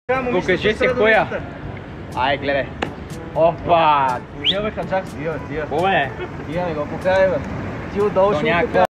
Покажи се коя. Ай, гледай. Опа! Тия бе, хачак. Кое? Тия не го покажай бе. Ти отдолу ще го покажа.